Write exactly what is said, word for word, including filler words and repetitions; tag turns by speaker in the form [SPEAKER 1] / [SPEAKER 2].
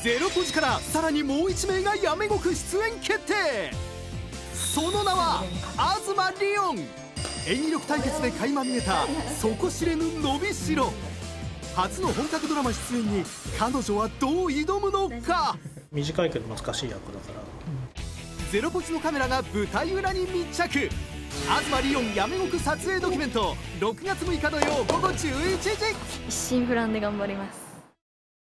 [SPEAKER 1] ゼロポジからさらにもういち名がやめごく出演決定。その名は東リオン。演技力対決で垣間見えた底知れぬ伸びしろ。初の本格ドラマ出演に彼女はどう挑むのか。
[SPEAKER 2] 短いけど難しい役だから。
[SPEAKER 1] ゼロポジのカメラが舞台裏に密着。東リオンやめごく撮影ドキュメント、ろくがつむいか土曜午後じゅういちじ。
[SPEAKER 3] 一心不乱で頑張ります。